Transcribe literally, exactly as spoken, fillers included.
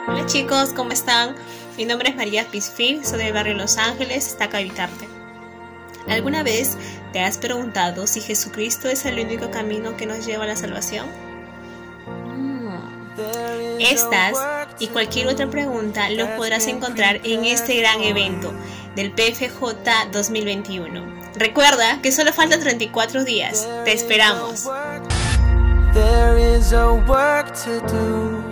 Hola chicos, ¿cómo están? Mi nombre es María Pisfil, soy del barrio Los Ángeles, está acá Habitarte. ¿Alguna vez te has preguntado si Jesucristo es el único camino que nos lleva a la salvación? Estas y cualquier otra pregunta lo podrás encontrar en este gran evento del P F J dos mil veintiuno. Recuerda que solo faltan treinta y cuatro días. Te esperamos. There is a work to do.